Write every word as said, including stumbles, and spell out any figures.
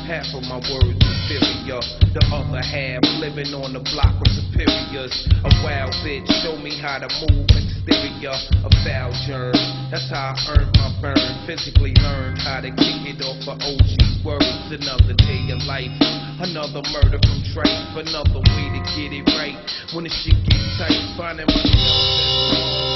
half of my words inferior, the other half living on the block with superiors. A wild bitch, show me how to move exterior, a foul germ. That's how I earned my burn, physically learned how to kick it off of O G words. Another day of life, another murder from Trife, another way to get it right. When the shit gets tight, finding myself